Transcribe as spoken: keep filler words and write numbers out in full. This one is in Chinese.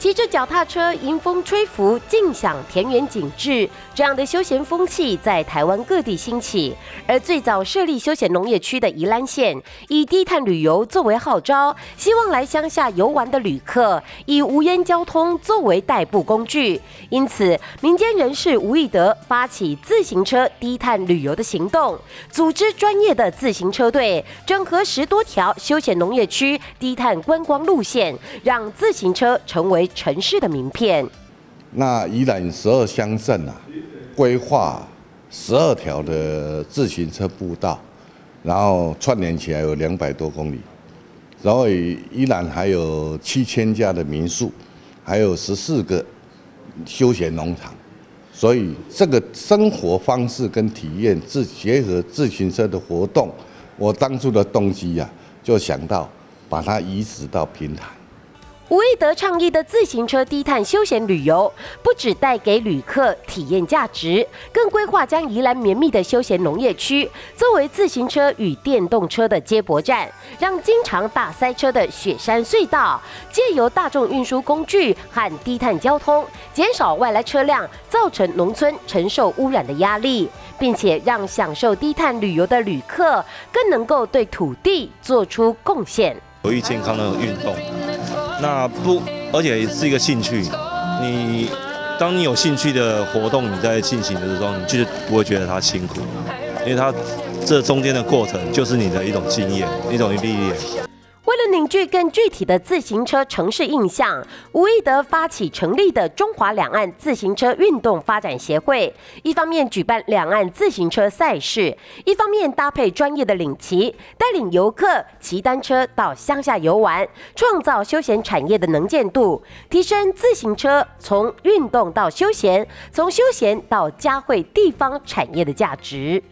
骑着脚踏车迎风吹拂，尽享田园景致，这样的休闲风气在台湾各地兴起。而最早设立休闲农业区的宜兰县，以低碳旅游作为号召，希望来乡下游玩的旅客以无烟交通作为代步工具。因此，民间人士吴义德发起自行车低碳旅游的行动，组织专业的自行车队，整合十多条休闲农业区低碳观光路线，让自行车成为城市的名片。 那宜兰十二乡镇啊，规划十二条的自行车步道，然后串联起来有两百多公里。然后宜兰还有七千家的民宿，还有十四个休闲农场。所以这个生活方式跟体验自结合自行车的活动，我当初的动机啊，就想到把它移植到平潭。 吴义德倡议的自行车低碳休闲旅游，不只带给旅客体验价值，更规划将宜兰绵密的休闲农业区作为自行车与电动车的接驳站，让经常大塞车的雪山隧道，借由大众运输工具和低碳交通，减少外来车辆造成农村承受污染的压力，并且让享受低碳旅游的旅客更能够对土地做出贡献。 有益健康的运动。那不，而且是一个兴趣。你当你有兴趣的活动，你在进行的时候，你就是不会觉得它辛苦，因为它这中间的过程就是你的一种经验，一种历练。 为了凝聚更具体的自行车城市印象，吴义德发起成立的中华两岸自行车运动发展协会，一方面举办两岸自行车赛事，一方面搭配专业的领骑，带领游客骑单车到乡下游玩，创造休闲产业的能见度，提升自行车从运动到休闲，从休闲到嘉惠地方产业的价值。